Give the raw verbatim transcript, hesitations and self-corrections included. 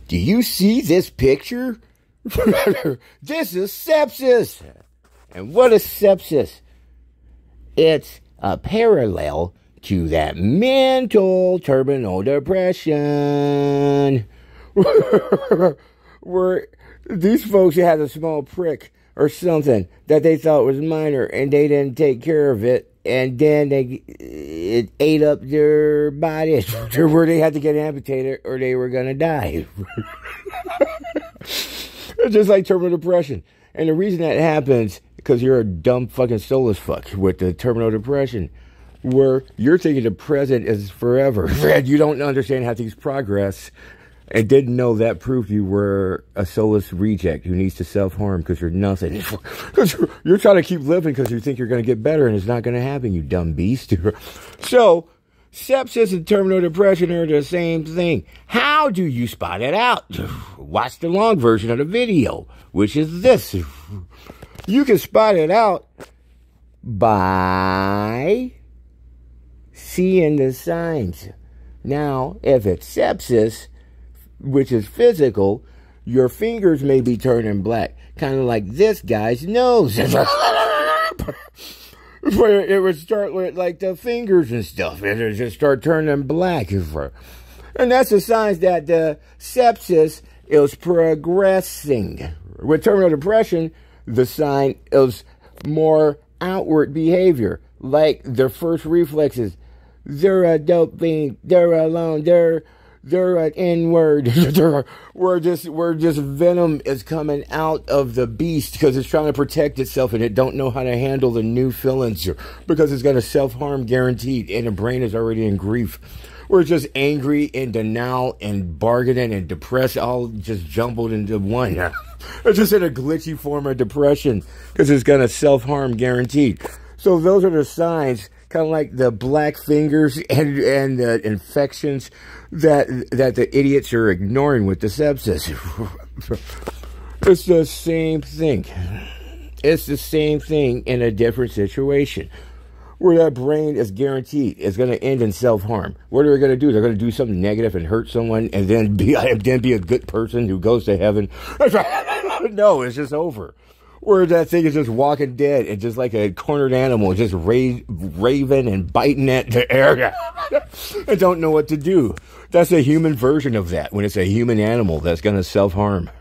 Do you see this picture? This is sepsis. And what is sepsis? It's a parallel to that mental terminal depression. Where these folks had a small prick or something that they thought was minor, and they didn't take care of it, and then they it ate up their bodies to where they had to get amputated or they were gonna die. It's just like terminal depression. And the reason that happens because you're a dumb fucking soulless fuck with the terminal depression, where you're thinking the present is forever and you don't understand how things progress, and didn't know that proved you were a soulless reject who needs to self-harm because you're nothing. Because you're, you're trying to keep living because you think you're going to get better, and it's not going to happen, you dumb beast. So, sepsis and terminal depression are the same thing. How do you spot it out? Watch the long version of the video, which is this. You can spot it out by seeing the signs. Now, if it's sepsis, which is physical, your fingers may be turning black, kind of like this guy's nose. Where it would start with like the fingers and stuff, and it would just start turning black. And that's the signs that the sepsis is progressing. With terminal depression, the sign is more outward behavior, like their first reflexes. They're a dope fiend. They're alone. They're they're an N-word. Where just where just venom is coming out of the beast because it's trying to protect itself, and it don't know how to handle the new feelings because it's got a self-harm guaranteed, and the brain is already in grief. We're just angry and denial and bargaining and depressed, all just jumbled into one. It's just in a glitchy form of depression because it's got a self-harm guaranteed. So those are the signs, kind of like the black fingers and and the infections that that the idiots are ignoring with the sepsis. It's the same thing. It's the same thing in a different situation. Where that brain is guaranteed it's going to end in self-harm. What are they going to do? They're going to do something negative and hurt someone and then be, then be a good person who goes to heaven? No, it's just over. Where that thing is just walking dead and just like a cornered animal, just ra raving and biting at the air and don't know what to do. That's a human version of that when it's a human animal that's going to self-harm.